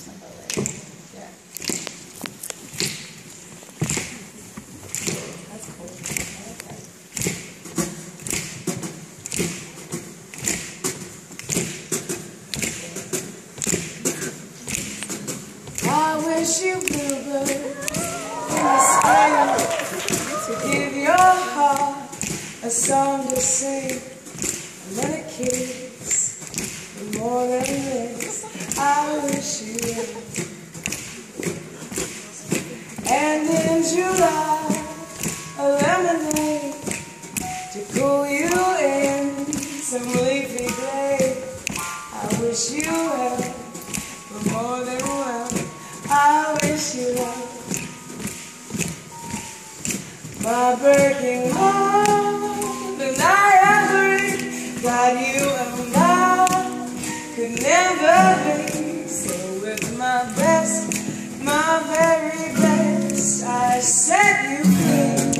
Yeah. That's cool. Okay. I wish you bluebird in the spring to give your heart a song to sing, and then a kiss for more than this. I wish you would. And in July, a lemonade to cool you in some leafy glade. I wish you well, for more than well. I wish you well. My breaking heart, and I agree that you and I could never be. So with my best, my very best, I set you free.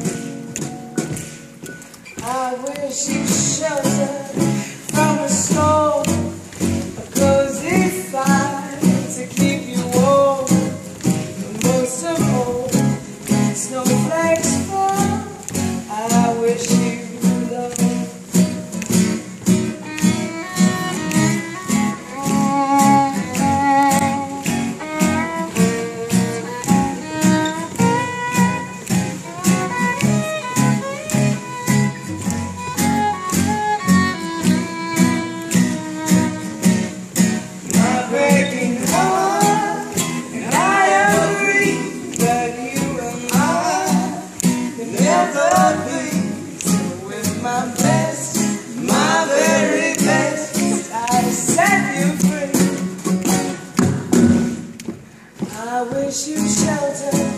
I wish you shelter from a storm, a cozy fire to keep you warm, but most of all, snowflakes fall. I wish you love. My breaking heart, and I agree that you and I can never be. So with my best, my very best, I set you free. I wish you shelter